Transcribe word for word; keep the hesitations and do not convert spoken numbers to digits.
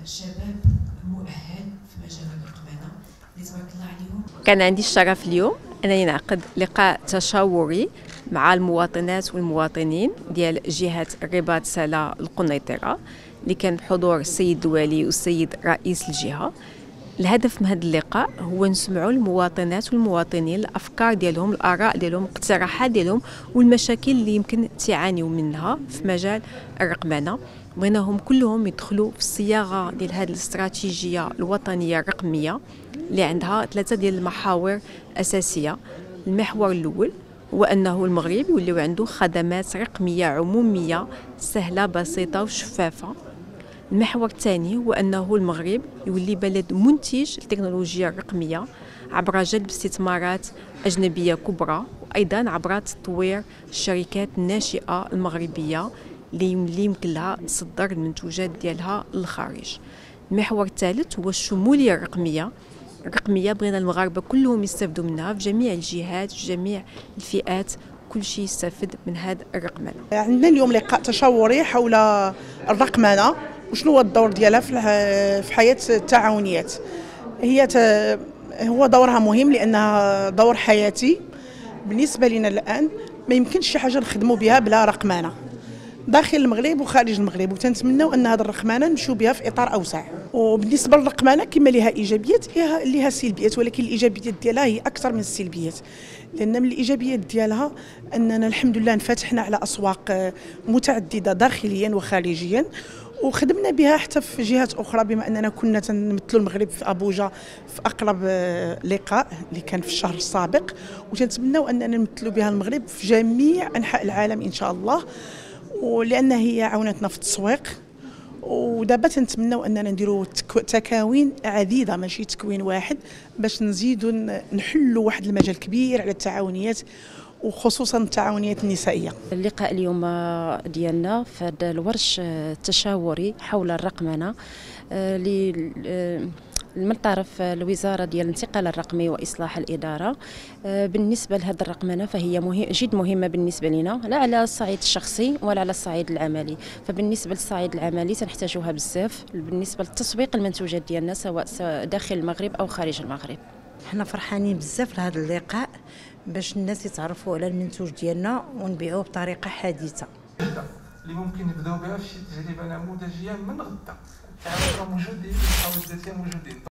شباب مؤهل في مجال الرقمنه اللي تبارك الله عليهم. كان عندي الشرف اليوم انني نعقد لقاء تشاوري مع المواطنات والمواطنين ديال جهه الرباط سلا القنيطره اللي كان بحضور السيد الوالي والسيد رئيس الجهه. الهدف من هذا اللقاء هو نسمعوا المواطنات والمواطنين الافكار ديالهم، الاراء ديالهم، الاقتراحات ديالهم والمشاكل اللي يمكن تعانيوا منها في مجال الرقمنه. بغيناهم كلهم يدخلوا في الصياغه ديال هذه الاستراتيجيه الوطنيه الرقميه اللي عندها ثلاثه ديال المحاور اساسيه. المحور الاول هو انه المغرب يوليو عنده خدمات رقميه عموميه سهله بسيطه وشفافه. المحور الثاني هو أنه المغرب يولي بلد منتج للتكنولوجيا الرقمية عبر جلب استثمارات أجنبية كبرى، وأيضا عبر تطوير الشركات الناشئة المغربية اللي يمكن لها تصدر المنتوجات ديالها للخارج. المحور الثالث هو الشمولية الرقمية. الرقمية بغينا المغاربة كلهم يستفدوا منها في جميع الجهات، في جميع الفئات، كل شيء يستفد من هذا الرقمنة. عندنا اليوم لقاء تشاوري حول الرقمنة وشنو هو الدور ديالها في حياة التعاونيات. هي هو دورها مهم لأنها دور حياتي بالنسبة لنا. الآن ما يمكنش شي حاجة نخدموا بها بلا رقمنة داخل المغرب وخارج المغرب، وتنتمنوا أن هذه الرقمنة نمشيو بها في إطار أوسع. وبالنسبة للرقمنة كما لها إيجابيات لها سلبيات، ولكن الإيجابيات ديالها هي أكثر من السلبيات، لأن من الإيجابيات ديالها أننا الحمد لله انفتحنا على أسواق متعددة داخليا وخارجيا، وخدمنا بها حتى في جهات أخرى، بما أننا كنا نمثلوا المغرب في أبوجا في أقرب لقاء اللي كان في الشهر السابق، وتنتمنوا أننا نمثلوا بها المغرب في جميع أنحاء العالم إن شاء الله، ولأن هي عاونتنا في التسويق. ودابا تنتمنوا أننا نديروا تكاوين عديدة ماشي تكوين واحد باش نزيدوا نحلوا واحد المجال كبير على التعاونيات وخصوصا التعاونيات النسائيه. اللقاء اليوم ديالنا في هذا الورش التشاوري حول الرقمنه من طرف الوزاره ديال الانتقال الرقمي واصلاح الاداره. بالنسبه لهذه الرقمنه فهي مهم جد مهمه بالنسبه لنا، لا على الصعيد الشخصي ولا على الصعيد العملي. فبالنسبه للصعيد العملي تنحتاجوها بزاف بالنسبه لتسويق المنتوجات ديالنا سواء داخل المغرب او خارج المغرب. حنا فرحانين بزاف لهذا اللقاء باش الناس يتعرفوا على المنتوج ديالنا ونبيعوه بطريقه حديثه اللي ممكن نبداو بها في شي تجربه نموذجيه من غدا. التعاون موجودين، الحوائج الذاتيه موجودين.